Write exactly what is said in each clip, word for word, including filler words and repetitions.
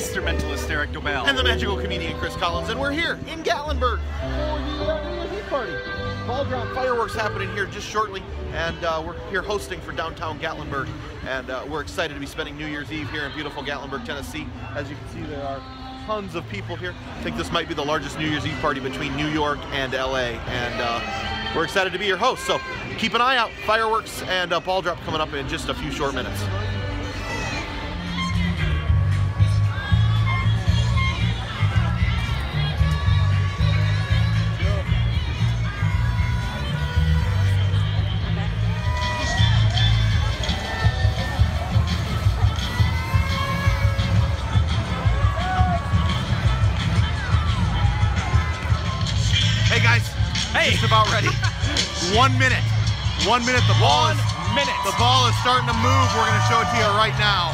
Master Mentalist Erik Dobell. And the magical comedian Chris Collins, and we're here in Gatlinburg for the uh, New Year's Eve party. Ball drop fireworks happening here just shortly, and uh, we're here hosting for downtown Gatlinburg, and uh, we're excited to be spending New Year's Eve here in beautiful Gatlinburg, Tennessee. As you can see, there are tons of people here. I think this might be the largest New Year's Eve party between New York and L A, and uh, we're excited to be your host. So keep an eye out, fireworks and uh, ball drop coming up in just a few short minutes. Hey guys, hey, just about ready. One minute, one minute. The ball One is minute. The ball is starting to move. We're going to show it to you right now.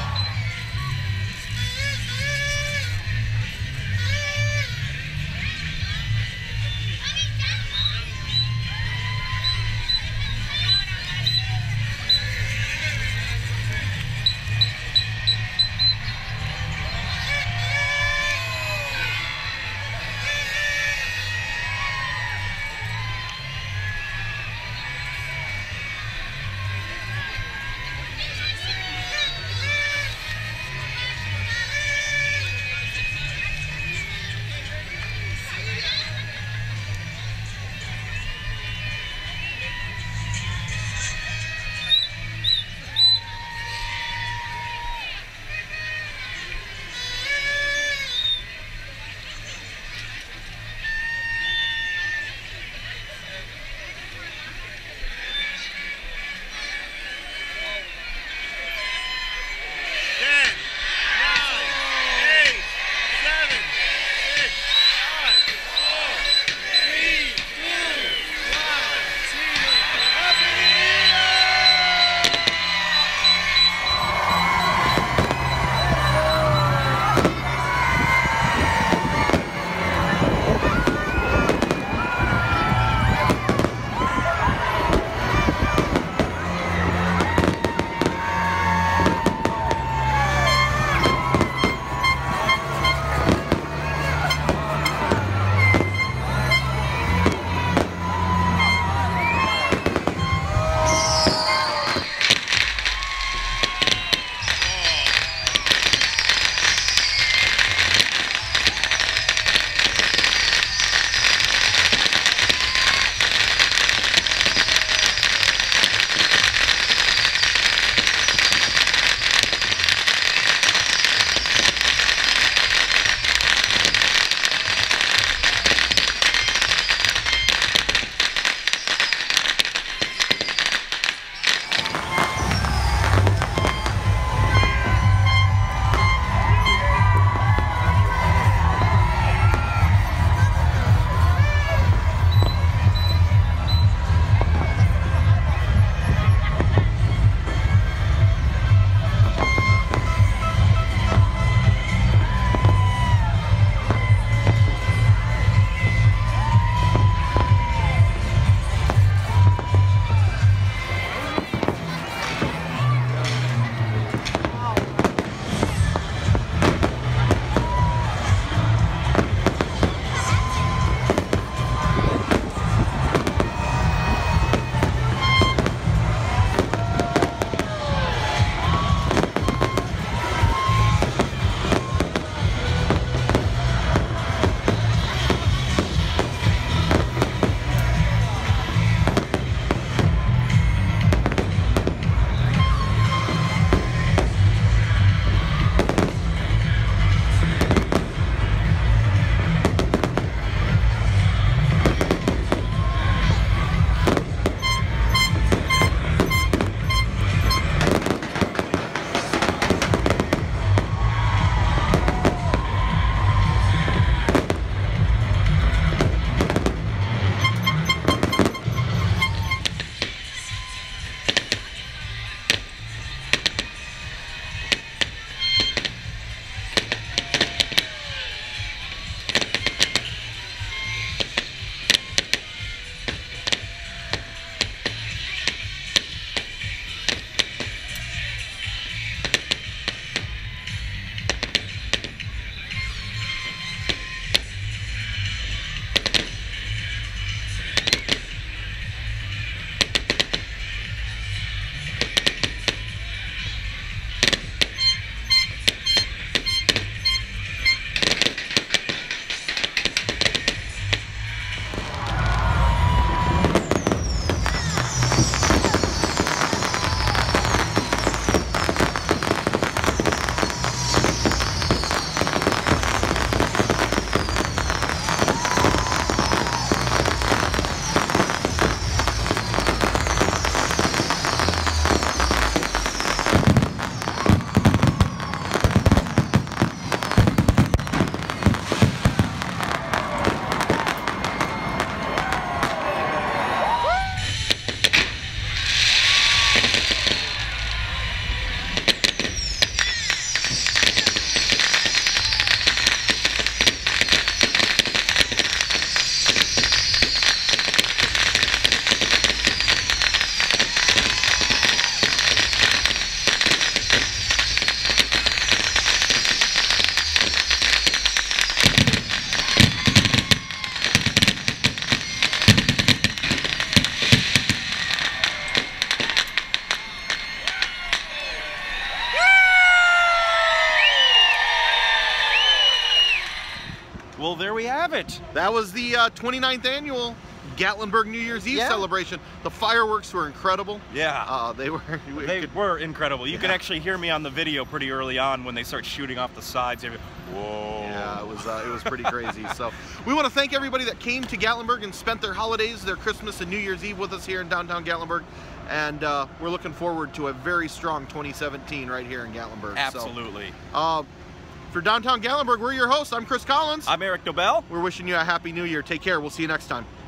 Well, there we have it. That was the uh, twenty-ninth annual Gatlinburg New Year's Eve yeah. celebration. The fireworks were incredible. Yeah. Uh, they were. They could, were incredible. You yeah. can actually hear me on the video pretty early on when they start shooting off the sides. Whoa. Yeah, it was uh, it was pretty crazy. So we want to thank everybody that came to Gatlinburg and spent their holidays, their Christmas and New Year's Eve with us here in downtown Gatlinburg. And uh, we're looking forward to a very strong twenty seventeen right here in Gatlinburg. Absolutely. So, uh, for downtown Gatlinburg, we're your hosts. I'm Chris Collins. I'm Erik Dobell. We're wishing you a happy new year. Take care. We'll see you next time.